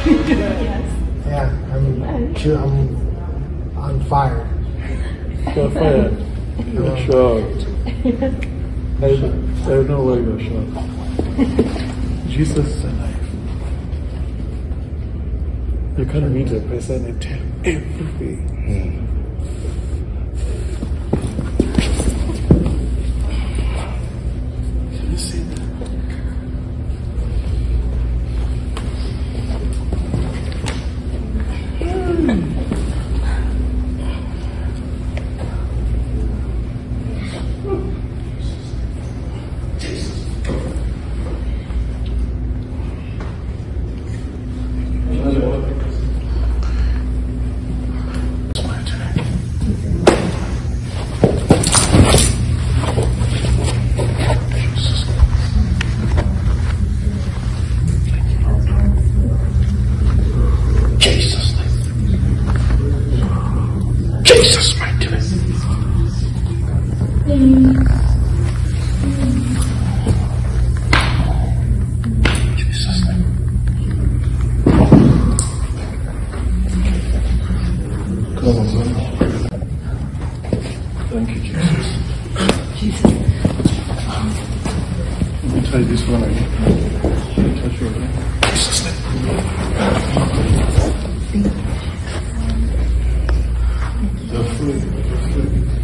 Yeah, I'm on fire. You're fire. You're shocked. I know why you're shocked. Jesus is alive. You can't meet a person and tell everything. Can you see that? Thank you, Jesus. Jesus. Let me try this one again. Let me touch your leg. Jesus' name. You're free. You're free.